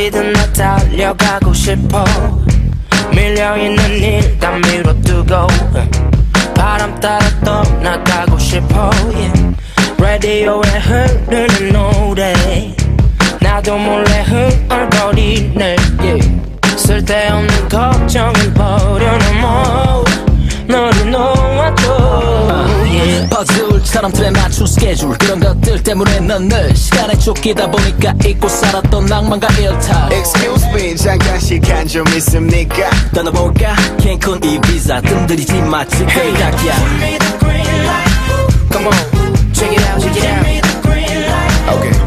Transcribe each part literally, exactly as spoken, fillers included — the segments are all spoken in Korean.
어디든 나 달려가고 싶어. 밀려있는 일 다 밀어두고 바람 따라 떠나가고 싶어. yeah. 라디오에 흐르는 노래 나도 몰래 흥얼거리네. yeah. 쓸데없는 걱정은 버려놓어 너를 놓아줘. yeah. 퍼즐처럼 틀에 맞춘 스케줄 그런 것들 때문에 넌 늘 시간에 쫓기다 보니까 잊고 살았던 낭만과 일탈. Excuse me 잠깐 시간 좀 있습니까? 떠나볼까? 캔쿤 이비자 뜸들이지 마 지금 Hey, 딱이야. give me the green light. Come on, check it out, check it out. Give me the green light. Okay.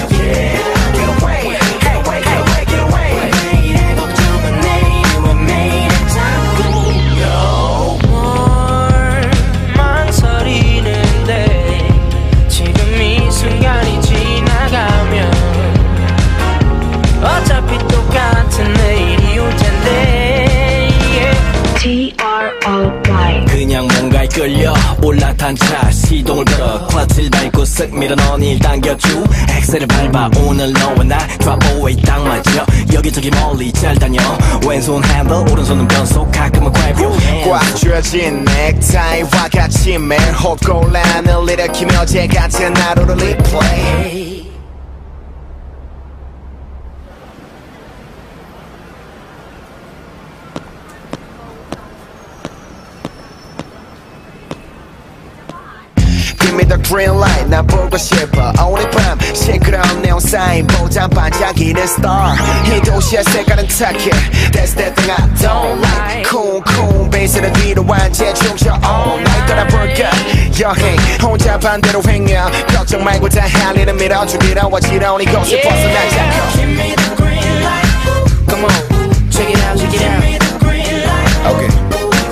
어차피 똑같은 내일이 올 텐데. yeah. T R O Y 그냥 뭔가에 끌려 올라탄 차 시동을 걸어 클러치를 밟고 쓱 밀어 넣은 일 당겨줘. 엑셀을 밟아 오늘 너와 나 drop away 딱 맞아. 여기저기 멀리 잘 다녀. 왼손 핸들 오른손은 변속 가끔은 grab your hand. 꽉 쥐어진 넥타이와 같이 매일 헛골란을 일으키며 어제 같은 하루를 리플레이. Give me the green light 나 보고 싶어. 오늘 밤 시끄러운 네온 사인보다 반짝이는 star. 이 도시의 색깔은 타키 That's that thing I don't like. Cool cool 베이스는 뒤로 완전 춤춰 all night. 떠나볼까 여행 혼자 반대로 횡령 걱정 말고 다 할 일은 밀어주기로 어지러운 이곳을 벗어나자. Give me the green light. Come on, check it out, check it out. Give me the green light. Okay.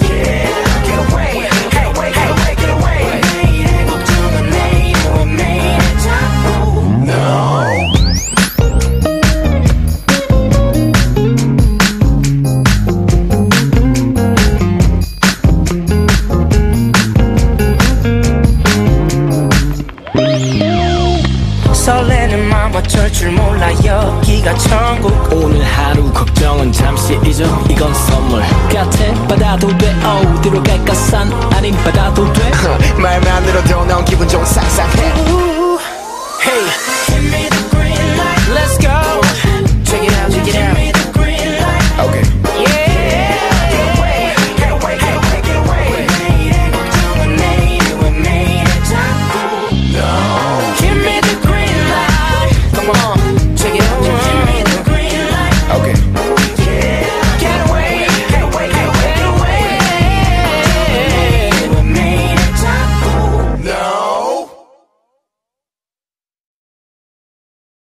설레는 마음 어쩔 줄 몰라 여기가 천국. 오늘 하루 걱정은 잠시 잊어. 이건 선물 같아. 받아도 돼. 어디로 갈까? 산 아닌 받아도 돼. 말만 들어도 넌 기분 좀 상상해.